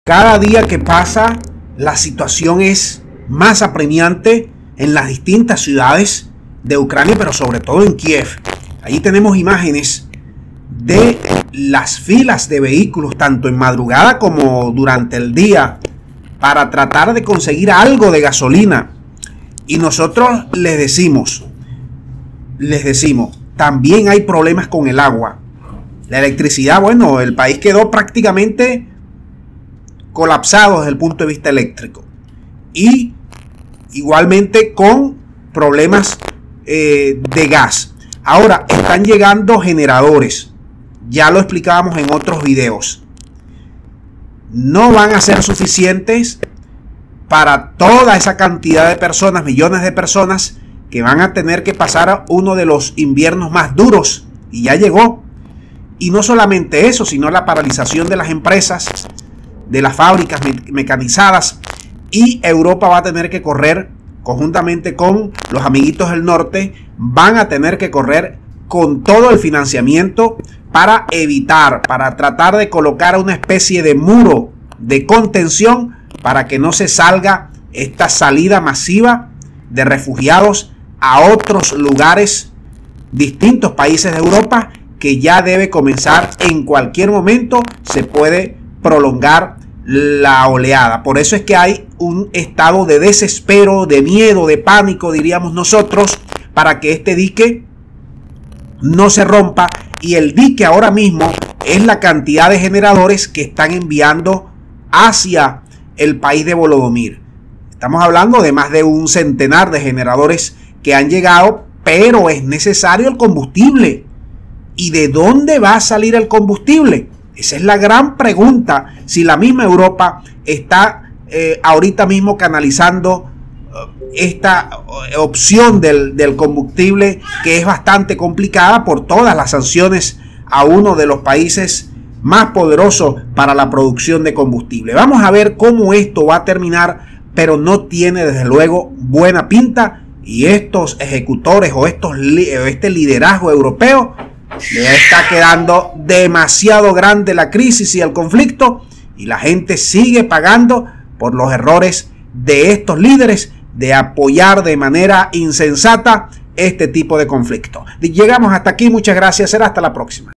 Cada día que pasa, la situación es más apremiante en las distintas ciudades de Ucrania, pero sobre todo en Kiev. Ahí tenemos imágenes de las filas de vehículos, tanto en madrugada como durante el día, para tratar de conseguir algo de gasolina. Y nosotros les decimos, también hay problemas con el agua. La electricidad, bueno, el país quedó prácticamente colapsado desde el punto de vista eléctrico. Y igualmente con problemas de gas. Ahora están llegando generadores. Ya lo explicábamos en otros videos. No van a ser suficientes para toda esa cantidad de personas, millones de personas que van a tener que pasar uno de los inviernos más duros. Y ya llegó. Y no solamente eso, sino la paralización de las empresas, de las fábricas mecanizadas. Y Europa va a tener que correr, conjuntamente con los amiguitos del norte, van a tener que correr con todo el financiamiento para evitar, para tratar de colocar una especie de muro de contención para que no se salga esta salida masiva de refugiados a otros lugares, distintos países de Europa, que ya debe comenzar en cualquier momento. Se puede prolongar la oleada. Por eso es que hay un estado de desespero, de miedo, de pánico, diríamos nosotros, para que este dique no se rompa. Y el dique ahora mismo es la cantidad de generadores que están enviando hacia el país de Volodymyr. Estamos hablando de más de un centenar de generadores que han llegado, pero es necesario el combustible. ¿Y de dónde va a salir el combustible? Esa es la gran pregunta. Si la misma Europa está ahorita mismo canalizando esta opción del combustible, que es bastante complicada por todas las sanciones a uno de los países más poderosos para la producción de combustible. Vamos a ver cómo esto va a terminar, pero no tiene desde luego buena pinta. Y estos ejecutores o este liderazgo europeo, le está quedando demasiado grande la crisis y el conflicto, y la gente sigue pagando por los errores de estos líderes de apoyar de manera insensata este tipo de conflicto. Llegamos hasta aquí, muchas gracias, será hasta la próxima.